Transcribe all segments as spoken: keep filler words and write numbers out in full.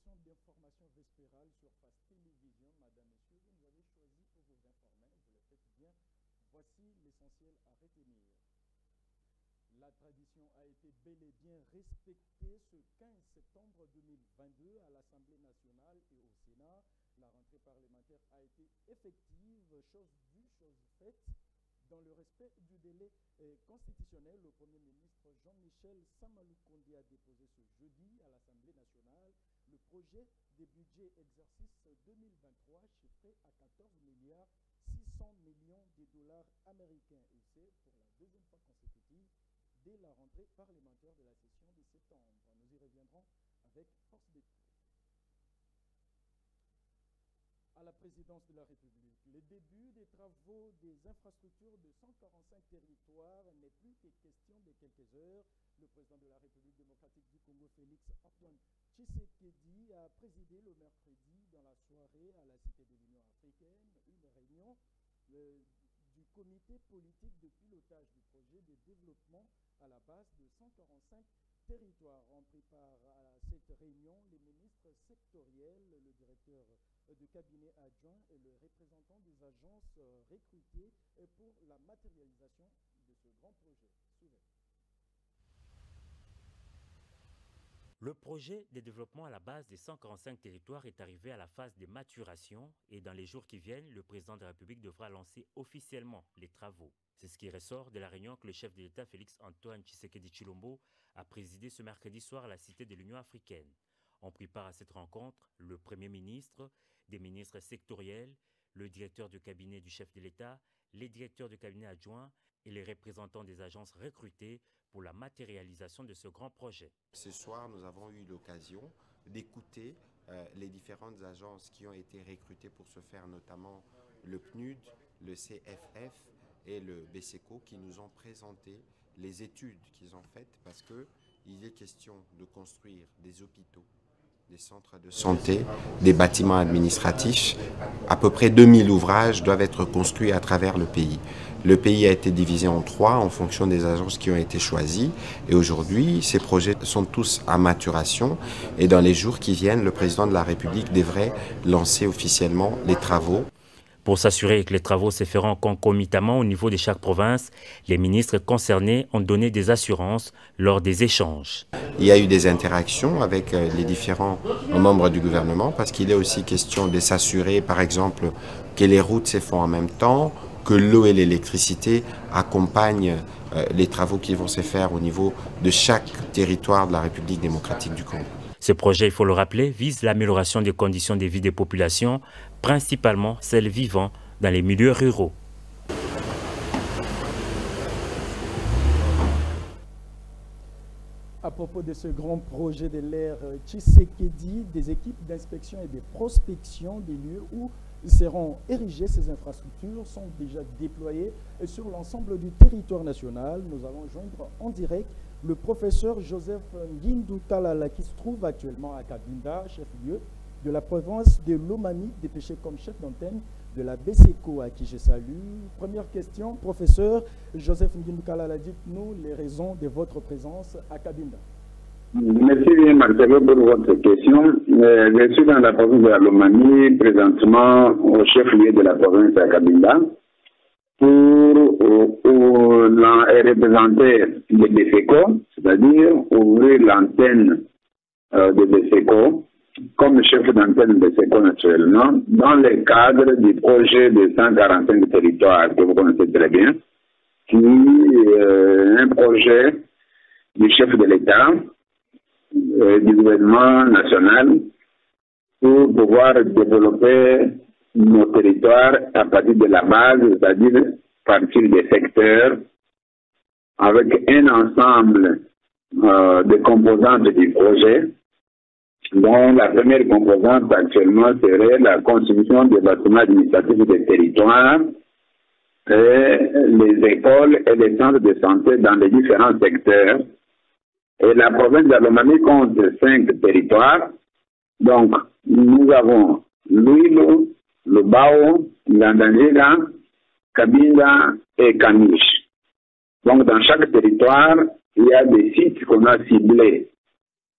édition d'information vespérale sur Face Télévision. Madame, Messieurs, vous nous avez choisi pour vous informer. Vous le faites bien. Voici l'essentiel à retenir. La tradition a été bel et bien respectée ce quinze septembre deux mille vingt-deux à l'Assemblée nationale et au Sénat. La rentrée parlementaire a été effective, chose due, chose faite. Dans le respect du délai euh, constitutionnel, le Premier ministre Jean-Michel Samaloukonde a déposé ce jeudi à l'Assemblée nationale le projet des budgets exercice deux mille vingt-trois chiffré à quatorze milliards six cents millions de dollars américains. Et c'est pour la deuxième fois consécutive dès la rentrée parlementaire de la session de septembre. Nous y reviendrons avec force d'écoute. À la présidence de la République, le début des travaux des infrastructures de cent quarante-cinq territoires n'est plus que question de quelques heures. Le président de la République démocratique du Congo, Félix Antoine Tshisekedi, a présidé le mercredi dans la soirée à la Cité de l'Union africaine une réunion euh, du comité politique de pilotage du projet de développement à la base de cent quarante-cinq territoires. On prépare à cette réunion les ministres sectoriels, le directeur de cabinet adjoint et le représentant des agences recrutées pour la matérialisation de ce grand projet. Suivez. Le projet de développement à la base des cent quarante-cinq territoires est arrivé à la phase de maturation et dans les jours qui viennent, le président de la République devra lancer officiellement les travaux. C'est ce qui ressort de la réunion que le chef de l'État Félix Antoine Tshisekedi Tshilombo a présidé ce mercredi soir à la Cité de l'Union africaine. On prépare à cette rencontre le Premier ministre, des ministres sectoriels, le directeur du cabinet du chef de l'État, les directeurs du cabinet adjoints et les représentants des agences recrutées pour la matérialisation de ce grand projet. Ce soir, nous avons eu l'occasion d'écouter euh, les différentes agences qui ont été recrutées pour ce faire, notamment le P N U D, le C F F et le B S E C O, qui nous ont présenté les études qu'ils ont faites parce qu'il est question de construire des hôpitaux, des centres de santé, des bâtiments administratifs. À peu près deux mille ouvrages doivent être construits à travers le pays. Le pays a été divisé en trois en fonction des agences qui ont été choisies. Et aujourd'hui, ces projets sont tous à maturation. Et dans les jours qui viennent, le président de la République devrait lancer officiellement les travaux. Pour s'assurer que les travaux se feront concomitamment au niveau de chaque province, les ministres concernés ont donné des assurances lors des échanges. Il y a eu des interactions avec les différents membres du gouvernement parce qu'il est aussi question de s'assurer, par exemple, que les routes se font en même temps, que l'eau et l'électricité accompagnent les travaux qui vont se faire au niveau de chaque territoire de la République démocratique du Congo. Ce projet, il faut le rappeler, vise l'amélioration des conditions de vie des populations, principalement celles vivant dans les milieux ruraux. À propos de ce grand projet de l'ère Tshisekedi, des équipes d'inspection et de prospection des lieux où seront érigées ces infrastructures sont déjà déployées sur l'ensemble du territoire national. Nous allons joindre en direct le professeur Joseph Ngindou Kalala qui se trouve actuellement à Kabinda, chef-lieu de la province de Lomami, dépêché comme chef d'antenne de la B S E C O, à qui je salue. Première question, professeur Joseph Ngindou Kalala, dites-nous les raisons de votre présence à Kabinda. Merci bien Marcelo pour votre question. Je suis dans la province de la Lomami, présentement au chef-lieu de la province à Kabinda, pour euh, euh, représenter le B S E C O, c'est-à-dire ouvrir l'antenne euh, de B S E C O comme chef d'antenne de B S E C O naturellement, dans le cadre du projet de cent quarante-cinq territoires que vous connaissez très bien, qui est euh, un projet du chef de l'État, euh, du gouvernement national, pour pouvoir développer nos territoires à partir de la base, c'est-à-dire à partir des secteurs, avec un ensemble euh, de composantes du projet, dont la première composante actuellement serait la construction des bâtiments administratifs des territoires, et les écoles et les centres de santé dans les différents secteurs. Et la province de la Lomami compte cinq territoires. Donc, nous avons Luilo, Lubao, Ngandangela, Kabinda et Kamish. Donc, dans chaque territoire, il y a des sites qu'on a ciblés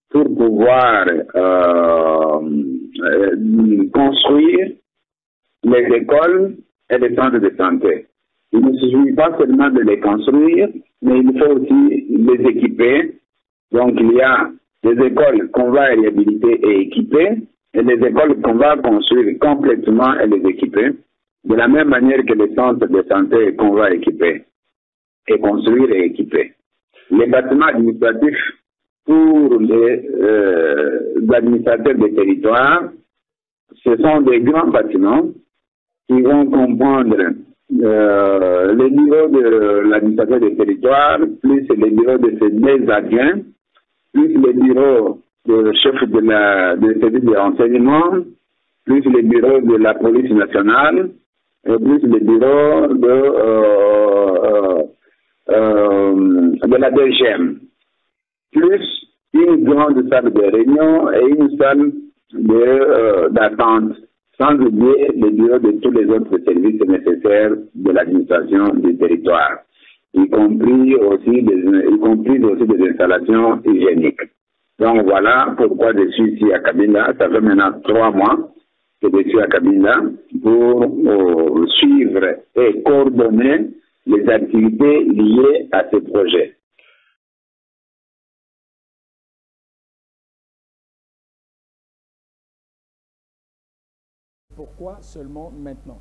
pour pouvoir euh, euh, construire les écoles et les centres de santé. Il ne suffit pas seulement de les construire, mais il faut aussi les équiper. Donc il y a des écoles qu'on va réhabiliter et équiper, et les écoles qu'on va construire complètement et les équiper, de la même manière que les centres de santé qu'on va équiper, et construire et équiper. Les bâtiments administratifs pour les euh, administrateurs des territoires, ce sont des grands bâtiments qui vont comprendre euh, les bureaux de l'administrateur des territoires, plus les bureaux de ses deux adjoints, plus les bureaux de chef de la de service de renseignement, plus les bureaux de la police nationale, et plus les bureaux de, euh, euh, de la D G M, plus une grande salle de réunion et une salle d'attente, euh, sans oublier les bureaux de tous les autres services nécessaires de l'administration du territoire, y compris aussi des, y compris aussi des installations hygiéniques. Donc voilà pourquoi je suis ici à Kabinda. Ça fait maintenant trois mois que je suis à Kabinda pour euh, suivre et coordonner les activités liées à ce projet. Pourquoi seulement maintenant?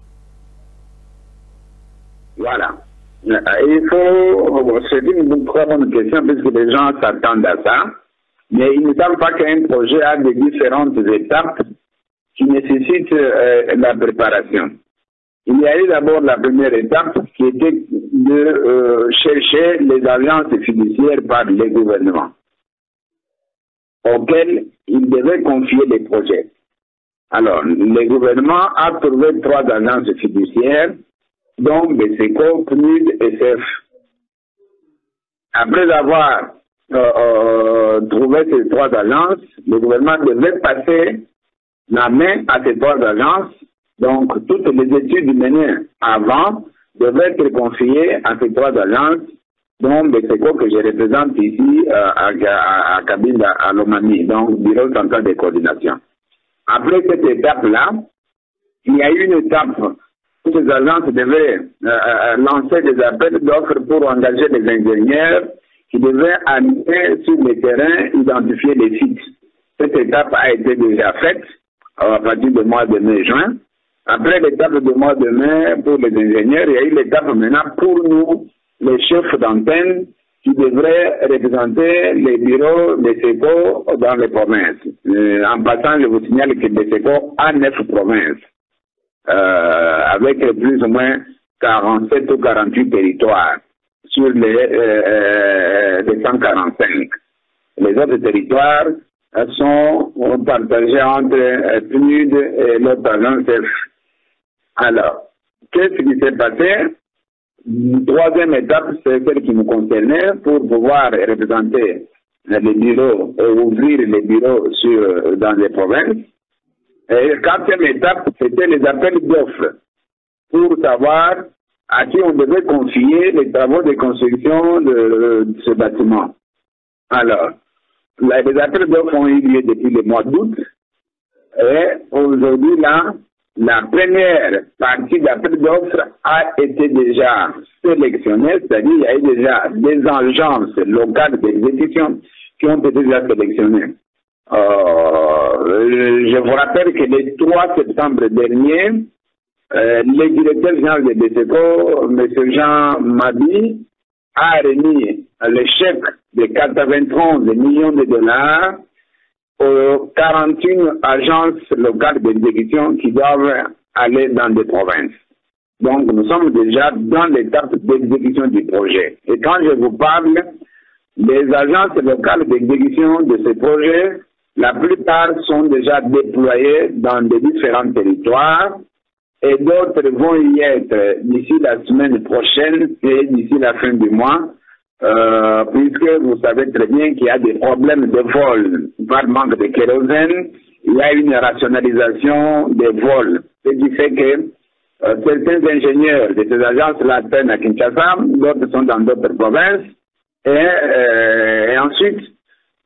Voilà. Il faut, c'est une très bonne question puisque les gens s'attendent à ça, mais ils ne savent pas qu'un projet a des différentes étapes qui nécessitent euh, la préparation. Il y a eu d'abord la première étape qui était de euh, chercher les alliances fiduciaires par les gouvernements auxquels ils devaient confier les projets. Alors, le gouvernement a trouvé trois alliances fiduciaires, dont BESECO, P N U D et C F. Après avoir euh, euh, trouvé ces trois alliances, le gouvernement devait passer la main à ces trois alliances. Donc, toutes les études menées avant devaient être confiées à ces trois alliances, dont BESECO que je représente ici euh, à, à, à Kabinda, à Lomami, donc Bureau central de coordination. Après cette étape-là, il y a eu une étape où ces agences devaient euh, lancer des appels d'offres pour engager des ingénieurs qui devaient aller sur le terrain, identifier les sites. Cette étape a été déjà faite à partir du mois de mai-juin. Après l'étape du mois de mai pour les ingénieurs, il y a eu l'étape maintenant pour nous, les chefs d'antenne, qui devraient représenter les bureaux de BESECO dans les provinces. Euh, en passant, je vous signale que BESECO a neuf provinces, euh, avec plus ou moins quarante-sept ou quarante-huit territoires sur les, euh, les cent quarante-cinq. Les autres territoires euh, sont partagés entre euh, P N U D et l'autre agence. Alors, qu'est-ce qui s'est passé? Troisième étape, c'est celle qui nous concernait pour pouvoir représenter les bureaux et ouvrir les bureaux sur, dans les provinces. Et la quatrième étape, c'était les appels d'offres pour savoir à qui on devait confier les travaux de construction de, de ce bâtiment. Alors, les appels d'offres ont eu lieu depuis le mois d'août et aujourd'hui, là, la première partie d'appel d'offres a été déjà sélectionnée, c'est-à-dire il y a eu déjà des agences locales d'exécution qui ont été déjà sélectionnées. Euh, je vous rappelle que le trois septembre dernier, euh, le directeur général de BESECO, M. Jean Mabi, a remis le chèque de quatre-vingt-onze millions de dollars aux quarante et une agences locales d'exécution qui doivent aller dans des provinces. Donc, nous sommes déjà dans l'étape d'exécution du projet. Et quand je vous parle des agences locales d'exécution de ce projet, la plupart sont déjà déployées dans des différents territoires et d'autres vont y être d'ici la semaine prochaine et d'ici la fin du mois. Euh, puisque vous savez très bien qu'il y a des problèmes de vol par manque de kérosène, il y a une rationalisation des vols, ce qui fait que euh, certains ingénieurs de ces agences-là atteignent à Kinshasa, d'autres sont dans d'autres provinces, et, euh, et ensuite,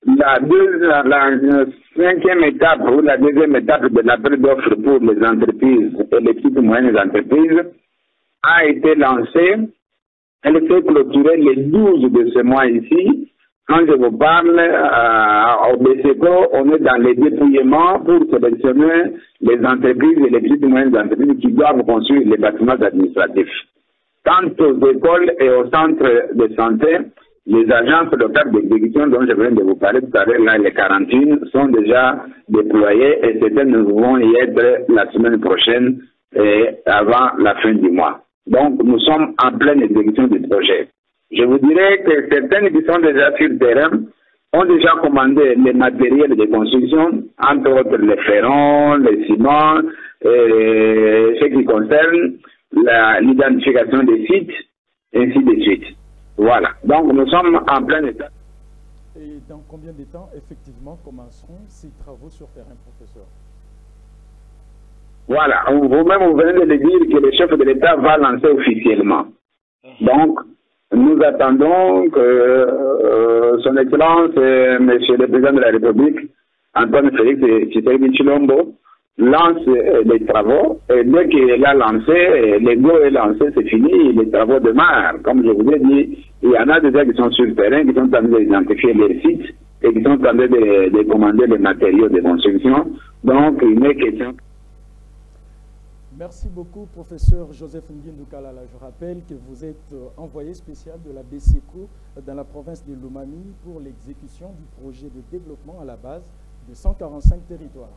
la, deux, la, la cinquième étape ou la deuxième étape de l'appel d'offres pour les entreprises et les petites et moyennes entreprises a été lancée. Elle s'est clôturée le douze de ce mois ici. Quand je vous parle, euh, au B C C O, on est dans les dépouillements pour sélectionner les entreprises et les petites et moyennes entreprises qui doivent construire les bâtiments administratifs. Quant aux écoles et aux centres de santé, les agences locales d'exécution dont je viens de vous parler tout à l'heure, là, les quarantaine, sont déjà déployées et certaines vont y être la semaine prochaine et avant la fin du mois. Donc, nous sommes en pleine exécution du projet. Je vous dirais que certaines qui sont déjà sur le terrain ont déjà commandé les matériels de construction, entre autres les ferrons, les ciments, et ce qui concerne l'identification des sites, ainsi de suite. Voilà. Donc, nous sommes en plein état. Et dans combien de temps, effectivement, commenceront ces travaux sur terrain, professeur? Voilà. Vous-même, vous venez de le dire que le chef de l'État va lancer officiellement. Donc, nous attendons que euh, son Excellence, euh, Monsieur le Président de la République, Antoine Félix Tshisekedi Tshilombo, lance euh, les travaux. Et dès qu'il a lancé, le go est lancé, c'est fini, les travaux démarrent. Comme je vous ai dit, il y en a déjà qui sont sur le terrain, qui sont en train d'identifier les sites et qui sont en train de, de commander les matériaux de construction. Donc, il n'est question. Merci beaucoup, professeur Joseph Nguindou Kalala. Je rappelle que vous êtes envoyé spécial de la B C C O dans la province de Lomami pour l'exécution du projet de développement à la base de cent quarante-cinq territoires.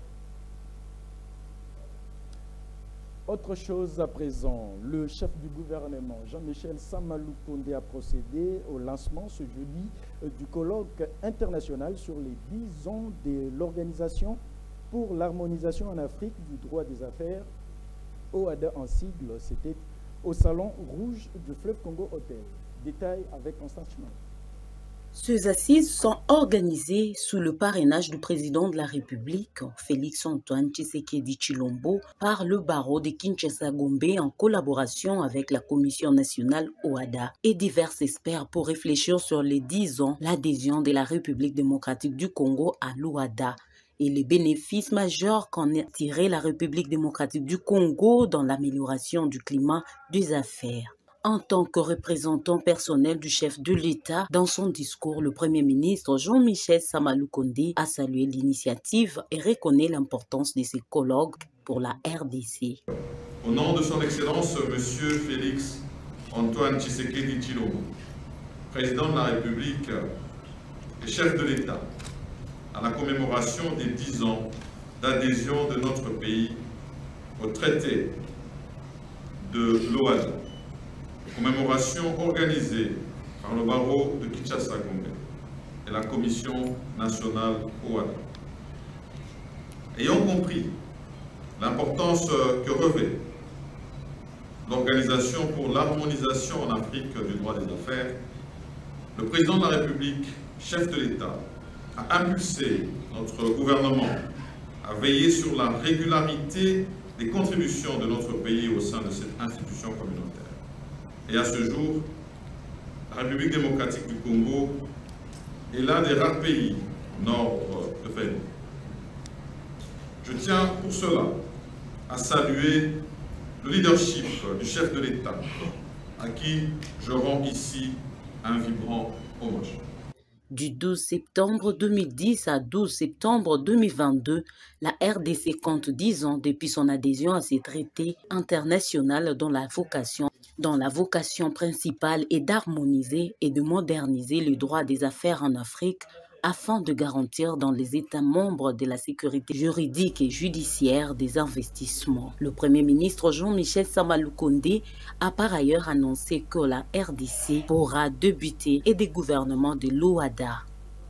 Autre chose à présent, le chef du gouvernement, Jean-Michel Samalou Kondé, a procédé au lancement ce jeudi du colloque international sur les dix ans de l'Organisation pour l'harmonisation en Afrique du droit des affaires, O A D A en sigle. C'était au Salon Rouge du Fleuve Congo Hôtel. Détail avec Constance Chimane. Ces assises sont organisées sous le parrainage du président de la République, Félix-Antoine Tshisekedi Tshilombo, par le barreau de Kinshasa-Gombe en collaboration avec la Commission nationale O A D A et divers experts pour réfléchir sur les dix ans l'adhésion de la République démocratique du Congo à l'O A D A et les bénéfices majeurs qu'en a tiré la République démocratique du Congo dans l'amélioration du climat des affaires. En tant que représentant personnel du chef de l'État, dans son discours, le Premier ministre Jean-Michel Samalou Kondé a salué l'initiative et reconnaît l'importance de ces colloques pour la R D C. Au nom de son Excellence, M. Félix Antoine Tshisekedi Tshilombo, président de la République et chef de l'État, à la commémoration des dix ans d'adhésion de notre pays au traité de l'O A D A, commémoration organisée par le barreau de Kinshasa-Gombe et la Commission nationale O A D A. Ayant compris l'importance que revêt l'Organisation pour l'harmonisation en Afrique du droit des affaires, le président de la République, chef de l'État, a impulsé notre gouvernement à veiller sur la régularité des contributions de notre pays au sein de cette institution communautaire. Et à ce jour, la République démocratique du Congo est l'un des rares pays nord de F E D. Je tiens pour cela à saluer le leadership du chef de l'État, à qui je rends ici un vibrant hommage. Du douze septembre deux mille dix à douze septembre deux mille vingt-deux, la R D C compte dix ans depuis son adhésion à ces traités internationaux dont la vocation, dont la vocation principale est d'harmoniser et de moderniser le droit des affaires en Afrique afin de garantir dans les États membres de la sécurité juridique et judiciaire des investissements. Le Premier ministre Jean-Michel Samalou Kondé a par ailleurs annoncé que la R D C pourra débuter et des gouvernements de l'O A D A.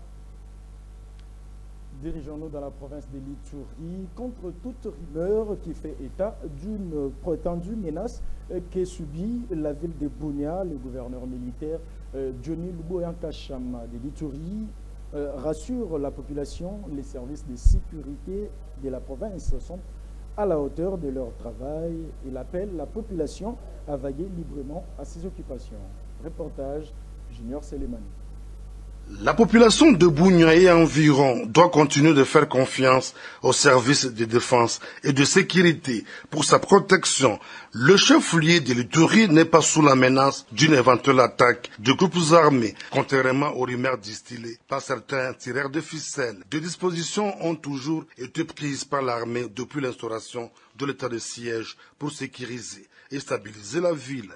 Dirigeons-nous dans la province de l'Ituri contre toute rumeur qui fait état d'une prétendue menace que subit la ville de Bunia. Le gouverneur militaire Johnny Luboyankashama de l'Ituri Euh, rassure la population. Les services de sécurité de la province sont à la hauteur de leur travail. Il appelle la population à vaguer librement à ses occupations. Reportage Junior Selemani. La population de Bunia et environ doit continuer de faire confiance aux services de défense et de sécurité pour sa protection. Le chef-lieu de l'Ituri n'est pas sous la menace d'une éventuelle attaque de groupes armés, contrairement aux rumeurs distillées par certains tireurs de ficelles. Des dispositions ont toujours été prises par l'armée depuis l'instauration de l'état de siège pour sécuriser et stabiliser la ville.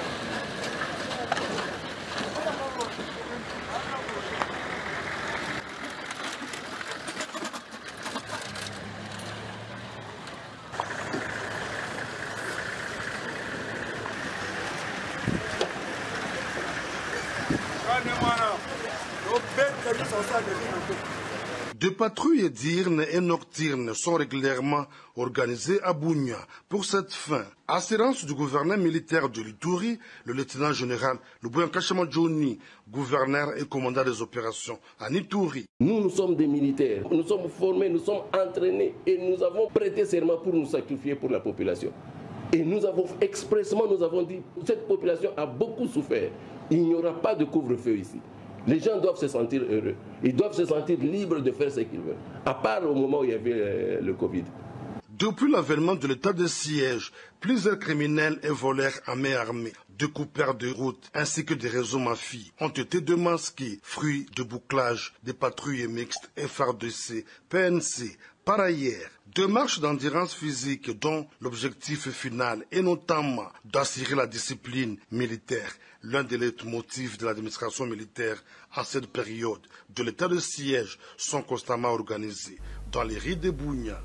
Des patrouilles diurnes et nocturnes sont régulièrement organisées à Bunia. Pour cette fin, assurance du gouverneur militaire de l'Ituri, le lieutenant-général Luboya Kashamadjouni, gouverneur et commandant des opérations à Ituri. Nous, nous sommes des militaires, nous sommes formés, nous sommes entraînés et nous avons prêté serment pour nous sacrifier pour la population. Et nous avons expressément, nous avons dit, cette population a beaucoup souffert. Il n'y aura pas de couvre-feu ici. Les gens doivent se sentir heureux. Ils doivent se sentir libres de faire ce qu'ils veulent. À part au moment où il y avait euh, le Covid. Depuis l'avènement de l'état de siège, plusieurs criminels et voleurs à main armée, découpeurs de routes ainsi que des réseaux mafieux ont été démasqués, fruits de bouclage des patrouilles mixtes F R D C, P N C. Par ailleurs, deux marches d'endurance physique dont l'objectif final est notamment d'assurer la discipline militaire, l'un des leitmotifs de l'administration militaire en cette période de l'état de siège, sont constamment organisés dans les rues de Bunia.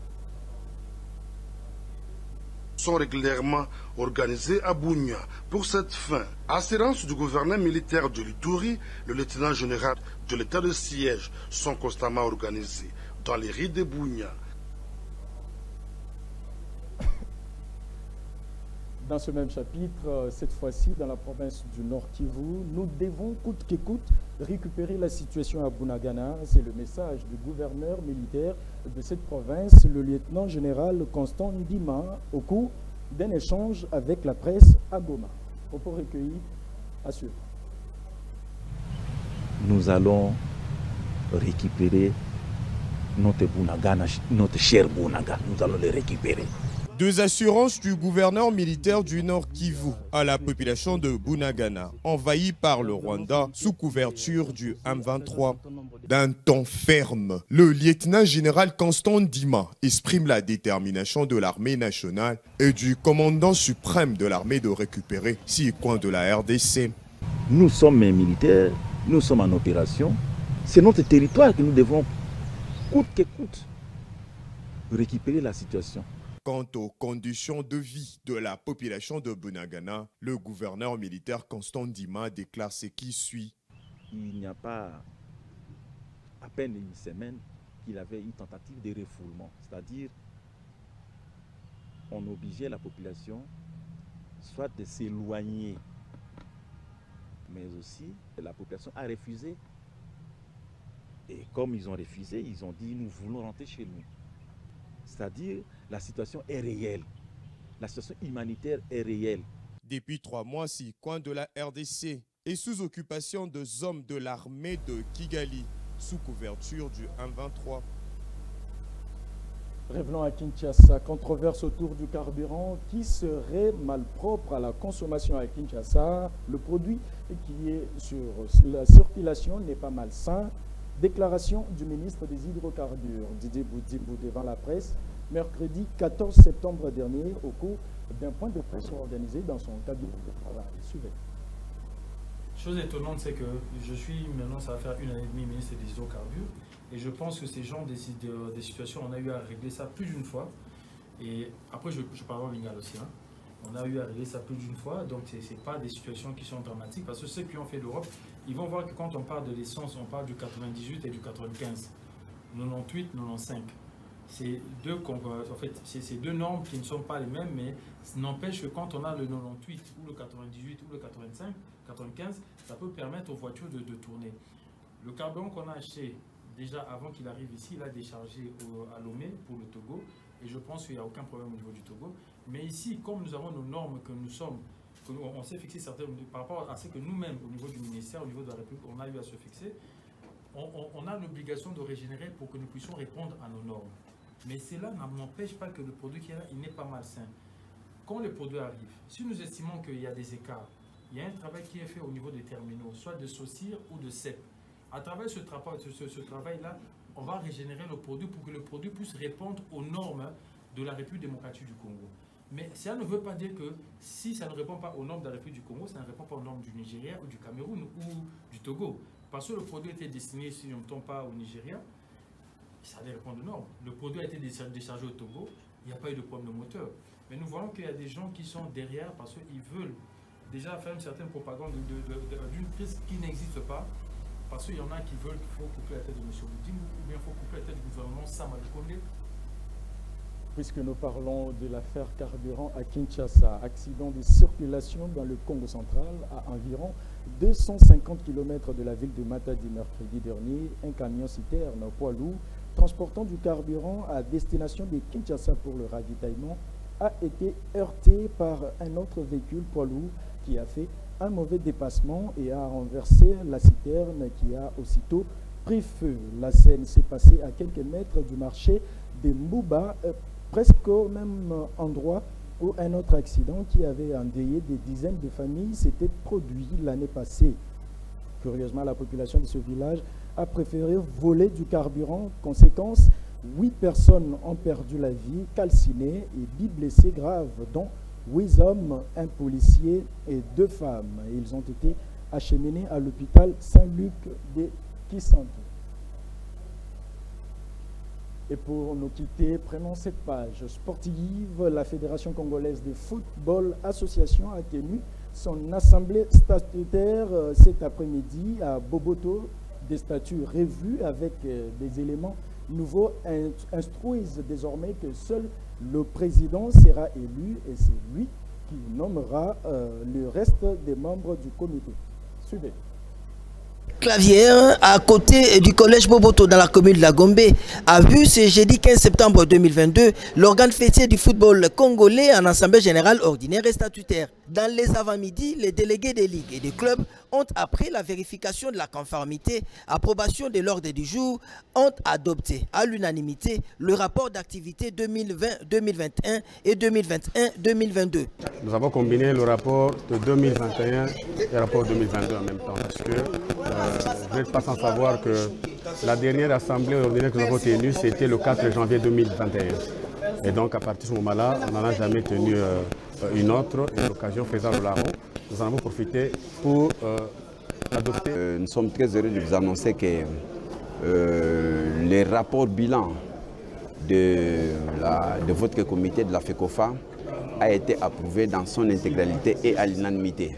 Sont régulièrement organisés à Bunia. Pour cette fin, assurance du gouverneur militaire de l'Ituri, le lieutenant-général de l'état de siège sont constamment organisés dans les rues de Bunia. Dans ce même chapitre, cette fois-ci dans la province du Nord Kivu, nous devons coûte que coûte récupérer la situation à Bunagana. C'est le message du gouverneur militaire de cette province, le lieutenant-général Constant Ndima, au cours d'un échange avec la presse à Goma. Propos recueillis à suivre. Nous allons récupérer notre Bunagana, notre cher Bunaga. Nous allons le récupérer. Deux assurances du gouverneur militaire du Nord Kivu à la population de Bunagana, envahie par le Rwanda sous couverture du M vingt-trois. D'un ton ferme, le lieutenant-général Constant Ndima exprime la détermination de l'armée nationale et du commandant suprême de l'armée de récupérer six coins de la R D C. Nous sommes militaires, nous sommes en opération. C'est notre territoire que nous devons, coûte que coûte, récupérer la situation. Quant aux conditions de vie de la population de Bunagana, le gouverneur militaire Constant Ndima déclare ce qui suit. Il n'y a pas à peine une semaine qu'il avait une tentative de refoulement, c'est-à-dire on obligeait la population soit de s'éloigner, mais aussi la population a refusé. Et comme ils ont refusé, ils ont dit nous voulons rentrer chez nous. C'est-à-dire, la situation est réelle. La situation humanitaire est réelle. Depuis trois mois, six coins de la R D C est sous occupation de hommes de l'armée de Kigali, sous couverture du M vingt-trois. Revenons à Kinshasa. Controverse autour du carburant qui serait malpropre à la consommation à Kinshasa. Le produit qui est sur la circulation n'est pas malsain. Déclaration du ministre des Hydrocarbures, Didier Boudibou, devant la presse, mercredi quatorze septembre dernier, au cours d'un point de presse organisé dans son cabinet de travail. Suivez. Chose étonnante, c'est que je suis maintenant, ça va faire une année et demie ministre des Hydrocarbures, et je pense que ces genres de, de, de situations, on a eu à régler ça plus d'une fois. Et après, je, je parle en Lingal aussi, hein. On a eu à régler ça plus d'une fois, donc ce n'est pas des situations qui sont dramatiques, parce que ceux qui ont fait l'Europe, ils vont voir que quand on parle de l'essence, on parle du quatre-vingt-dix-huit et du quatre-vingt-quinze, quatre-vingt-dix-huit, quatre-vingt-quinze. C'est deux, en fait, c'est deux normes qui ne sont pas les mêmes, mais n'empêche que quand on a le quatre-vingt-dix-huit ou le quatre-vingt-dix-huit ou le quatre-vingt-cinq, quatre-vingt-quinze, ça peut permettre aux voitures de, de tourner. Le carburant qu'on a acheté, déjà avant qu'il arrive ici, il a déchargé au, à Lomé pour le Togo, et je pense qu'il n'y a aucun problème au niveau du Togo. Mais ici, comme nous avons nos normes que nous sommes on s'est fixé certains, par rapport à ce que nous-mêmes, au niveau du ministère, au niveau de la République, on a eu à se fixer, on, on, on a l'obligation de régénérer pour que nous puissions répondre à nos normes. Mais cela n'empêche pas que le produit qui est là, il n'est pas malsain. Quand le produit arrive, si nous estimons qu'il y a des écarts, il y a un travail qui est fait au niveau des terminaux, soit de saucir ou de cèpe. À travers ce, tra ce, ce travail-là, on va régénérer le produit pour que le produit puisse répondre aux normes de la République démocratique du Congo. Mais ça ne veut pas dire que si ça ne répond pas aux normes de la République du Congo, ça ne répond pas aux normes du Nigeria ou du Cameroun ou du Togo. Parce que le produit était destiné, si je ne me trompe pas, au Nigeria, ça allait répondre aux normes. Le produit a été déchargé au Togo, il n'y a pas eu de problème de moteur. Mais nous voyons qu'il y a des gens qui sont derrière parce qu'ils veulent déjà faire une certaine propagande d'une crise qui n'existe pas. Parce qu'il y en a qui veulent qu'il faut couper la tête de M. Boudin ou bien il faut couper la tête du gouvernement Sama Lukonde. Puisque nous parlons de l'affaire carburant à Kinshasa, accident de circulation dans le Congo central à environ deux cent cinquante kilomètres de la ville de Matadi mercredi dernier, un camion citerne poids lourd transportant du carburant à destination de Kinshasa pour le ravitaillement a été heurté par un autre véhicule poids lourd qui a fait un mauvais dépassement et a renversé la citerne qui a aussitôt pris feu. La scène s'est passée à quelques mètres du marché de Mbouba, euh, presque au même endroit où un autre accident qui avait endeuillé des dizaines de familles s'était produit l'année passée. Curieusement, la population de ce village a préféré voler du carburant. Conséquence, huit personnes ont perdu la vie, calcinées et dix blessés graves, dont huit hommes, un policier et deux femmes. Ils ont été acheminés à l'hôpital Saint-Luc de Kisantu. Et pour nous quitter, prenons cette page sportive. La Fédération congolaise de football association a tenu son assemblée statutaire cet après-midi à Boboto. Des statuts revus avec des éléments nouveaux instruisent désormais que seul le président sera élu et c'est lui qui nommera euh, le reste des membres du comité. Suivez. Clavière, à côté du collège Boboto dans la commune de la Gombe, a vu ce jeudi quinze septembre deux mille vingt-deux l'organe fêtier du football congolais en assemblée générale ordinaire et statutaire. Dans les avant-midi, les délégués des ligues et des clubs ont, après la vérification de la conformité, approbation de l'ordre du jour, ont adopté à l'unanimité le rapport d'activité deux mille vingt deux mille vingt et un et deux mille vingt et un deux mille vingt-deux. Nous avons combiné le rapport de deux mille vingt et un et le rapport deux mille vingt-deux en même temps, parce que euh, vous n'êtes pas sans savoir que la dernière assemblée ordinaire que nous avons tenue, c'était le quatre janvier deux mille vingt et un. Et donc à partir de ce moment-là, on n'en a jamais tenu euh, une autre, et l'occasion faisant le larron, nous en avons profité pour euh, adopter. Euh, nous sommes très heureux de vous annoncer que euh, les rapports bilan de, la, de votre comité de la FECOFA a été approuvé dans son intégralité et à l'unanimité.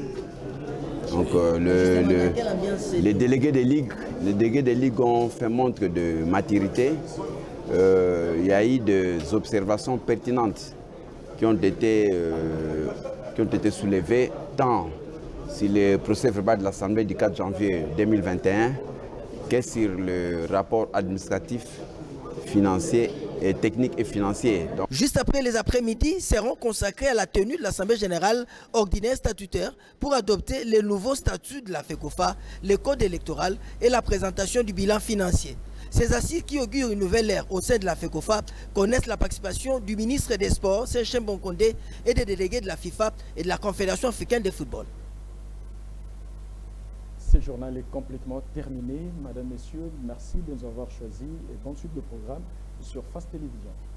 Donc euh, le, le, les délégués des ligues, les délégués des ligues ont fait montre de maturité. Euh, il y a eu des observations pertinentes qui ont été, euh, qui ont été soulevées tant sur le procès verbal de l'Assemblée du quatre janvier deux mille vingt et un que sur le rapport administratif, financier et technique et financier. Donc... Juste après les après-midi seront consacrés à la tenue de l'Assemblée générale ordinaire statutaire pour adopter les nouveaux statuts de la FECOFA, le code électoral et la présentation du bilan financier. Ces assises qui augurent une nouvelle ère au sein de la FECOFA connaissent la participation du ministre des Sports, Serge Bonkonde, et des délégués de la FIFA et de la Confédération africaine de football. Ce journal est complètement terminé. Madame, Messieurs, merci de nous avoir choisis et bonne suite de programme sur Face Télévision.